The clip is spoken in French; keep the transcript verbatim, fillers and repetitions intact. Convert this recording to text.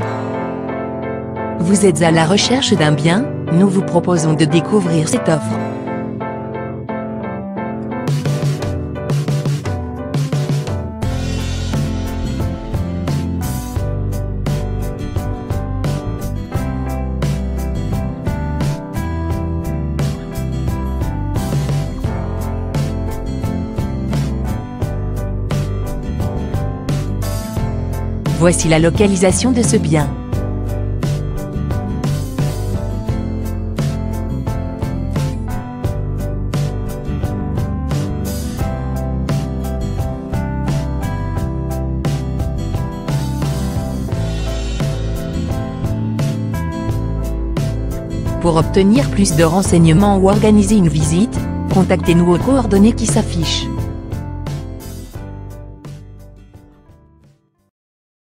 Vous êtes à la recherche d'un bien? Nous vous proposons de découvrir cette offre. Voici la localisation de ce bien. Pour obtenir plus de renseignements ou organiser une visite, contactez-nous aux coordonnées qui s'affichent.